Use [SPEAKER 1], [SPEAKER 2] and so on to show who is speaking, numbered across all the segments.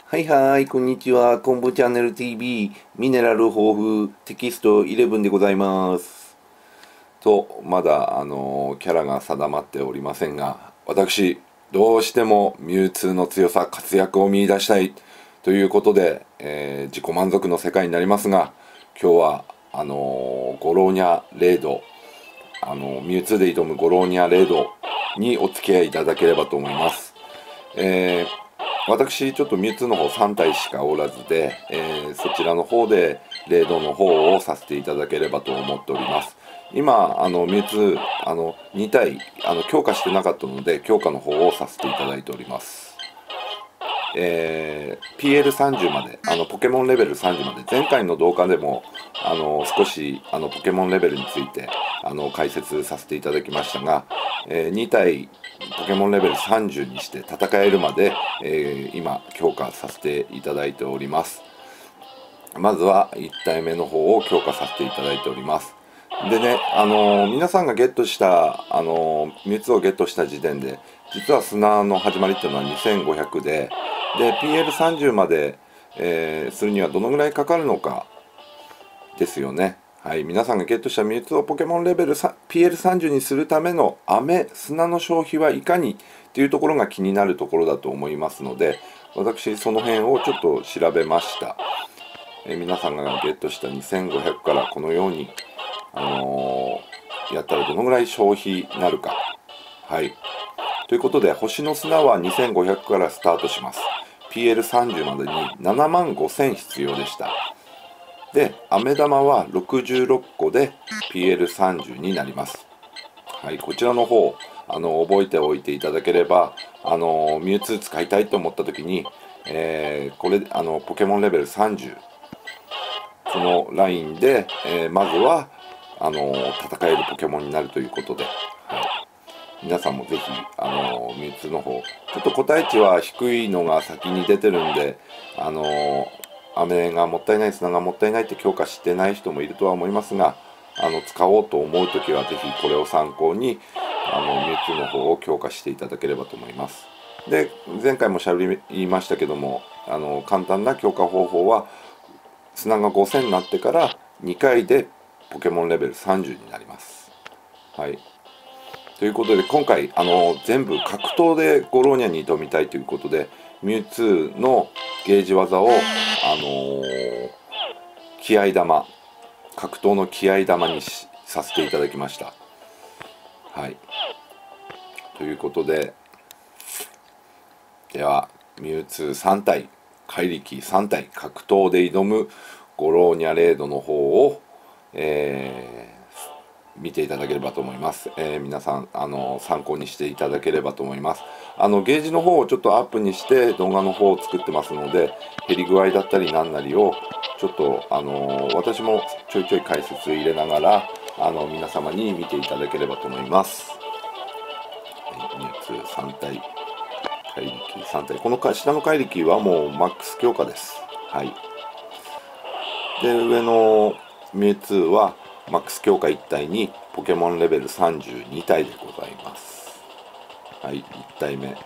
[SPEAKER 1] はいはい、こんにちは。昆布チャンネル TV、ミネラル豊富テキスト11でございます。まだ、キャラが定まっておりませんが、私、どうしてもミュウツーの強さ、活躍を見出したいということで、自己満足の世界になりますが、今日は、ゴローニャレード、ミュウツーで挑むゴローニャレードにお付き合いいただければと思います。私ちょっとミュウツーの方3体しかおらずで、そちらの方でレードの方をさせていただければと思っております。今ミュウツー2体強化してなかったので強化の方をさせていただいております。PL30 までポケモンレベル30まで前回の動画でも少しポケモンレベルについて解説させていただきましたが、2体ポケモンレベル30にして戦えるまで、今強化させていただいております。まずは1体目の方を強化させていただいております。でね、皆さんがゲットしたミュウツーをゲットした時点で実は砂の始まりっていうのは2500で PL30 まで、するにはどのぐらいかかるのかですよね。はい、皆さんがゲットしたミュウツーをポケモンレベル PL30 にするための砂の消費はいかにというところが気になるところだと思いますので、私その辺をちょっと調べました。皆さんがゲットした2500からこのように、やったらどのぐらい消費になるか。はい。ということで、星の砂は2500からスタートします。PL30 までに7万5000必要でした。で、飴玉は66個で PL30 になります。はい、こちらの方、覚えておいていただければ、ミュウツー使いたいと思った時に、これ、ポケモンレベル30、このラインで、まずは、戦えるポケモンになるということで、はい、皆さんもぜひ、ミュウツーの方、ちょっと個体値は低いのが先に出てるんで、飴がもったいない、砂がもったいないって強化してない人もいるとは思いますが、使おうと思うときはぜひこれを参考に、ミュウツーの方を強化していただければと思います。で、前回もしゃべりましたけども、簡単な強化方法は、砂が5000になってから2回でポケモンレベル30になります。はい。ということで、今回、全部格闘でゴローニャに挑みたいということで、ミュウツーのゲージ技を、気合玉、格闘の気合玉にさせていただきました。はい。ということで、では、ミュウツー3体、怪力3体、格闘で挑むゴローニャレードの方を、見ていただければと思います。皆さん参考にしていただければと思います。ゲージの方をちょっとアップにして動画の方を作ってますので、減り具合だったり何なりをちょっと私もちょいちょい解説入れながら皆様に見ていただければと思います。はい、ミュウツー3体、怪力3体、この下の怪力はもうマックス強化です。はい。で、上のミュウツーはマックス強化1体にポケモンレベル32体でございます。はい、1体目。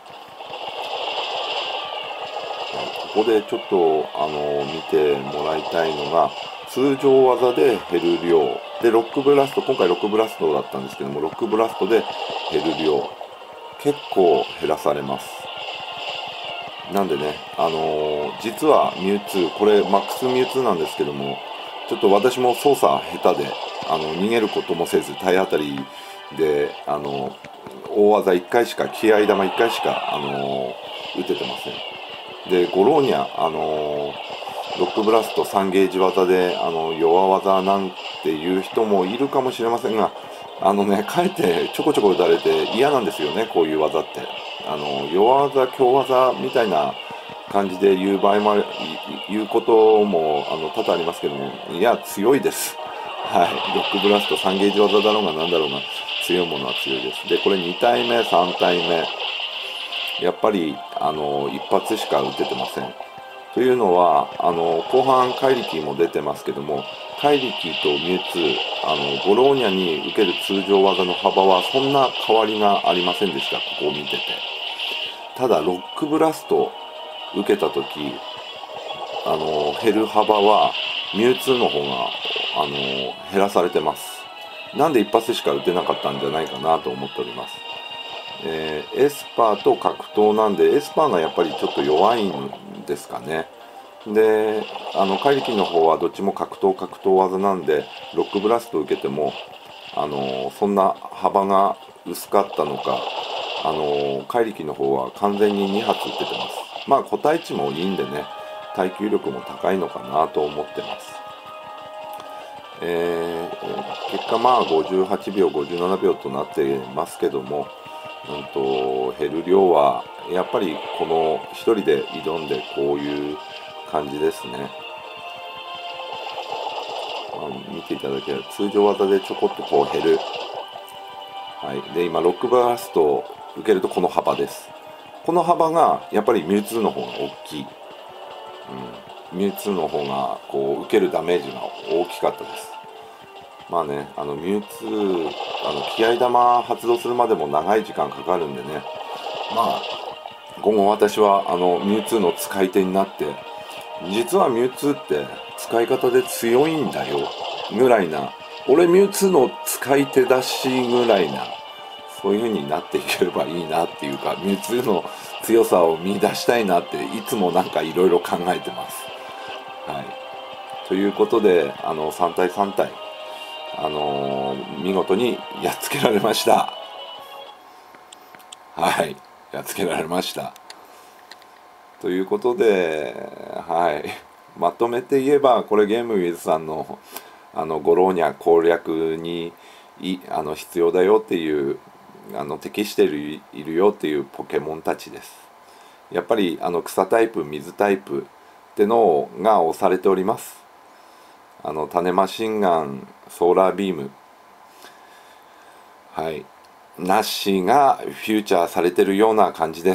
[SPEAKER 1] ここでちょっと見てもらいたいのが、通常技で減る量でロックブラスト、今回ロックブラストだったんですけども、ロックブラストで減る量結構減らされます。なんでね、実はミュウツー、これマックスミュウツーなんですけども、ちょっと私も操作下手で逃げることもせず体当たりで大技1回しか、気合玉1回しか打ててません。でゴローニャロックブラスト3ゲージ技で弱技なんていう人もいるかもしれませんが、かえってちょこちょこ打たれて嫌なんですよね、こういう技って。弱技強技みたいな感じで言う場合も言うことも多々ありますけども、いや強いです。はい、ロックブラスト3ゲージ技だろうがなんだろうが強いものは強いです。でこれ2体目3体目やっぱり一発しか打ててません。というのは後半怪力も出てますけども、怪力とミュウツーゴローニャに受ける通常技の幅はそんな変わりがありませんでした。ここを見てて、ただロックブラスト受けた時減る幅はミュウツーの方が減らされてます。なんで一発しか打てなかったんじゃないかなと思っております。エスパーと格闘なんで、エスパーがやっぱりちょっと弱いんですかね。で、怪力の方はどっちも格闘技なんで、ロックブラスト受けてもそんな幅が薄かったのか、怪力の方は完全に2発打ててます。まあ個体値もいいんでね、耐久力も高いのかなと思ってます。結果まあ58秒57秒となってますけども、減る量はやっぱりこの1人で挑んでこういう感じですね。見ていただければ通常技でちょこっとこう減る。はい、で今ロックブラストを受けるとこの幅です。この幅がやっぱりミュウツーの方が大きい。ミュウツーの方がこう受けるダメージが大きかったです。まあね、ミュウツー気合玉発動するまでも長い時間かかるんでね、まあ今後私はミュウツーの使い手になって、実はミュウツーって使い方で強いんだよぐらいな、俺ミュウツーの使い手だしぐらいな、そういう風になっていければいいなっていうか、ミュウツーの強さを見出したいなっていつもなんかいろいろ考えてます。はい、ということで3対3対見事にやっつけられました。はい、やっつけられました。ということで、はい、まとめて言えば、これゲームウィズさんのゴローニャ攻略に必要だよっていう適しているよっていうポケモンたちです。やっぱり草タイプ、水タイプってのが押されております。種マシンガン、ソーラービーム、はい、ナッシーがフューチャーされてるような感じです。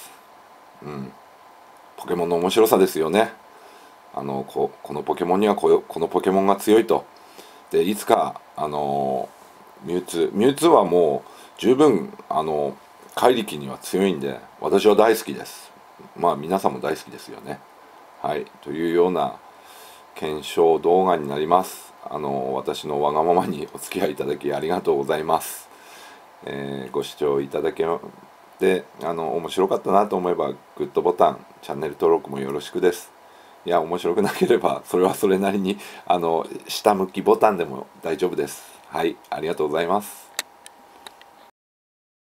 [SPEAKER 1] ポケモンの面白さですよね。このポケモンにはこのポケモンが強いと。でいつかミュウツーはもう十分怪力には強いんで、私は大好きです。まあ皆さんも大好きですよね。はい、というような検証動画になります。私のわがままにお付き合いいただきありがとうございます。ご視聴いただけで面白かったなと思えばグッドボタン、チャンネル登録もよろしくです。いや面白くなければそれはそれなりに下向きボタンでも大丈夫です。はい、ありがとうございます。